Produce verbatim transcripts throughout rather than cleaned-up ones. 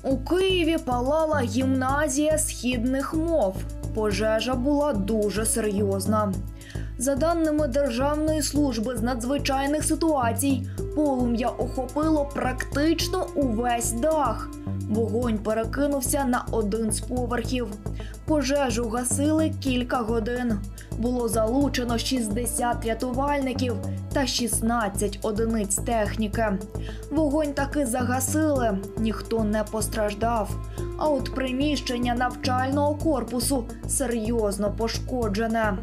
У Києві палала гімназія східних мов. Пожежа була дуже серйозна. За даними Державної служби з надзвичайних ситуацій, полум'я охопило практично увесь дах. Вогонь перекинувся на один з поверхів. Пожежу гасили кілька годин. Було залучено шістдесят рятувальників та шістнадцять одиниць техніки. Вогонь таки загасили, ніхто не постраждав. А от приміщення навчального корпусу серйозно пошкоджене.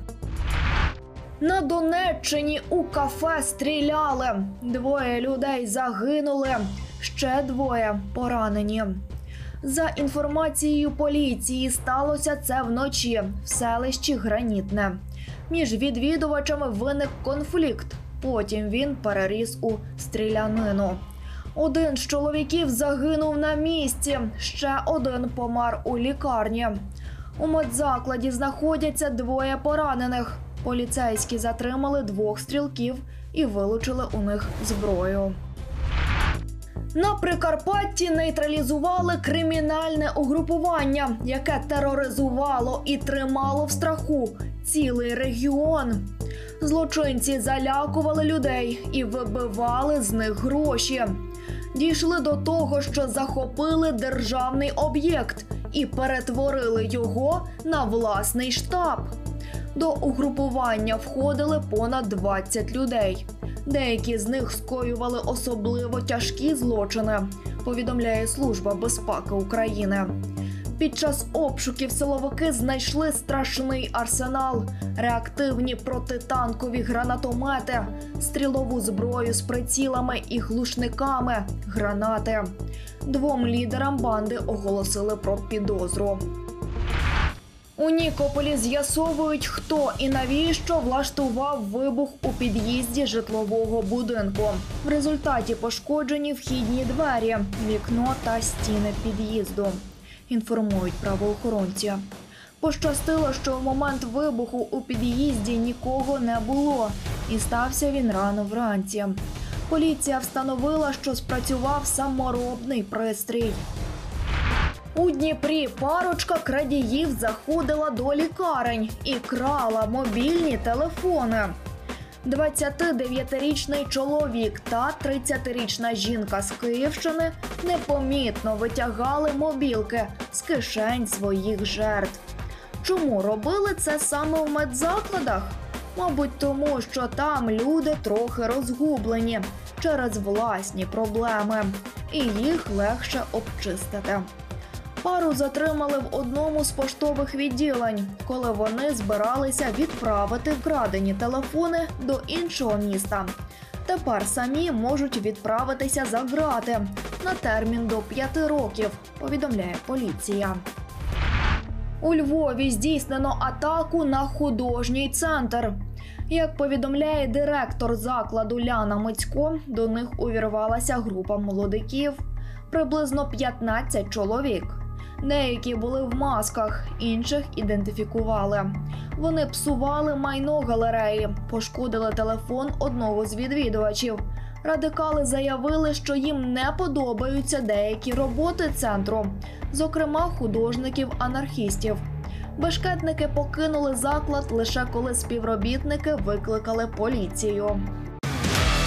На Донеччині у кафе стріляли. Двоє людей загинули, ще двоє поранені. За інформацією поліції, сталося це вночі в селищі Гранітне. Між відвідувачами виник конфлікт, потім він переріс у стрілянину. Один з чоловіків загинув на місці, ще один помер у лікарні. У медзакладі знаходяться двоє поранених. Поліцейські затримали двох стрілків і вилучили у них зброю. На Прикарпатті нейтралізували кримінальне угрупування, яке тероризувало і тримало в страху цілий регіон. Злочинці залякували людей і вибивали з них гроші. Дійшли до того, що захопили державний об'єкт і перетворили його на власний штаб. До угрупування входили понад двадцять людей. Деякі з них скоювали особливо тяжкі злочини, повідомляє Служба безпеки України. Під час обшуків силовики знайшли страшний арсенал, реактивні протитанкові гранатомети, стрілову зброю з прицілами і глушниками, гранати. Двом лідерам банди оголосили про підозру. У Нікополі з'ясовують, хто і навіщо влаштував вибух у під'їзді житлового будинку. В результаті пошкоджені вхідні двері, вікно та стіни під'їзду, інформують правоохоронці. Пощастило, що в момент вибуху у під'їзді нікого не було, і стався він рано вранці. Поліція встановила, що спрацював саморобний пристрій. У Дніпрі парочка крадіїв заходила до лікарень і крала мобільні телефони. двадцятидев'ятирічний чоловік та тридцятирічна жінка з Київщини непомітно витягали мобілки з кишень своїх жертв. Чому робили це саме в медзакладах? Мабуть, тому що там люди трохи розгублені через власні проблеми, і їх легше обчистити. Пару затримали в одному з поштових відділень, коли вони збиралися відправити вкрадені телефони до іншого міста. Тепер самі можуть відправитися за ґрати на термін до п'яти років, повідомляє поліція. У Львові здійснено атаку на художній центр. Як повідомляє директор закладу Ляна Мицько, до них увірвалася група молодиків, приблизно п'ятнадцять чоловік. Деякі були в масках, інших ідентифікували. Вони псували майно галереї, пошкодили телефон одного з відвідувачів. Радикали заявили, що їм не подобаються деякі роботи центру, зокрема художників-анархістів. Бешкетники покинули заклад лише коли співробітники викликали поліцію.